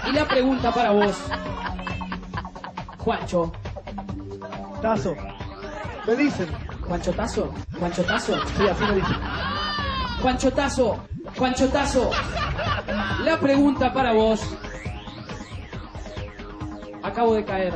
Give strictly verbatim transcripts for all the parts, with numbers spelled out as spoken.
Y la pregunta para vos, Juancho. Tazo. Me dicen. ¿Juancho Tazo? ¿Juancho Tazo? Sí, así me dicen. Juancho Tazo, Juancho Tazo. La pregunta para vos. Acabo de caer.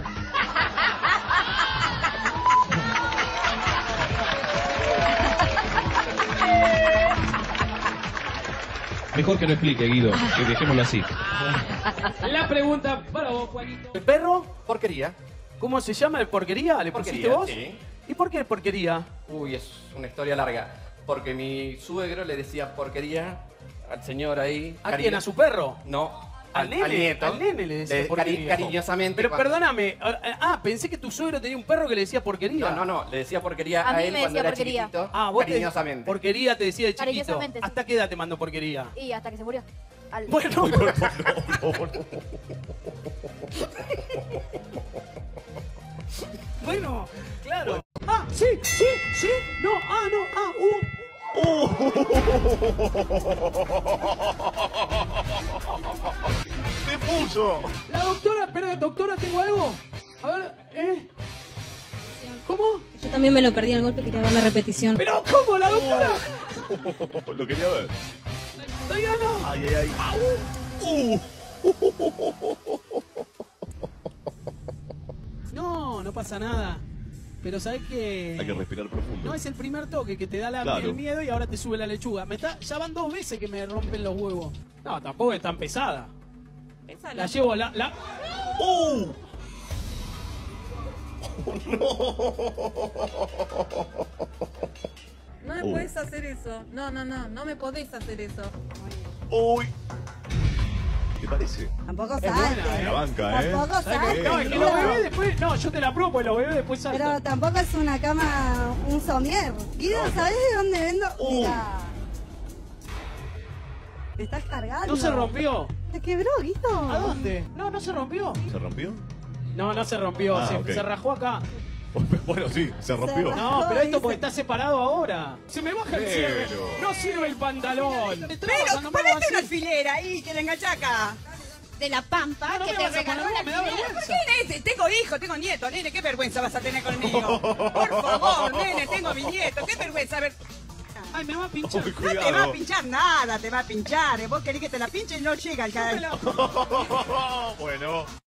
Mejor que no explique, Guido, que dejémoslo así. La pregunta para vos, Juanito. ¿El perro? Porquería. ¿Cómo se llama el porquería? ¿Le pusiste Porquería, vos? sí. ¿Y por qué porquería? Uy, es una historia larga. Porque mi suegro le decía porquería al señor ahí. ¿A cari- quién? ¿A su perro? No, ¿Al al, nene? al nieto. Al nene le decía cari- porquería. cariñosamente. Pero cuando- perdóname. Ah, pensé que tu suegro tenía un perro que le decía porquería. No, no, no, le decía porquería A a, mí él me cuando decía era porquería. chiquitito. Ah, vos te- cariñosamente. porquería te decía de chiquito. Cariñosamente, sí. ¿Hasta qué edad te mandó porquería? Y hasta que se murió. Al- Bueno, bueno, claro. Ah, sí, sí, sí. No, ah, no, ah, uh. ¡Te puso! La doctora, espera, doctora, ¿tengo algo? A ver, ¿eh? ¿Cómo? Yo también me lo perdí al golpe, quería ver la repetición. ¿Pero cómo, la doctora? Lo quería ver. Diana. Ay, ay, ay. No, no pasa nada. Pero sabes que. Hay que respirar profundo. No es el primer toque que te da la- Claro. el miedo y ahora te sube la lechuga. Me está, ya van dos veces que me rompen los huevos. No, tampoco es tan pesada. La llevo, la. la... ¡Uh! No me Uh. podés hacer eso. No, no, no, no me podés hacer eso. ¡Uy! ¿Te parece? Tampoco Es buena, ¿eh? La banca, ¿eh? Tampoco ¿Sabes salte. qué? No, es que los bebés después. No, yo te la pruebo, porque los bebés después saltan. Pero tampoco es una cama, un somier. Guido, ¿sabés de dónde vendo? Uh. Mira. Te estás cargando. ¿No se rompió? ¿Te quebró, Guido? ¿A dónde? No, no se rompió. ¿Se rompió? No, no se rompió. Ah, se, ok. se rajó acá. Bueno, sí, se rompió. No, pero esto dice. porque está separado ahora. Se me baja el Pero. cierre. No sirve el pantalón. Pero ponete una alfilera ahí que la engancha acá. De la Pampa, No, no que me te vas a regaló poner, una me da alfilera. vergüenza. Nene, tengo hijo, tengo nieto, nene, qué vergüenza vas a tener conmigo. Por favor, nene, tengo mi nieto, qué vergüenza. A ver, Ay, me va a pinchar. Uy, no te va a cuidado. pinchar nada, te va a pinchar. Vos querés que te la pinche y no llega al cara. Bueno.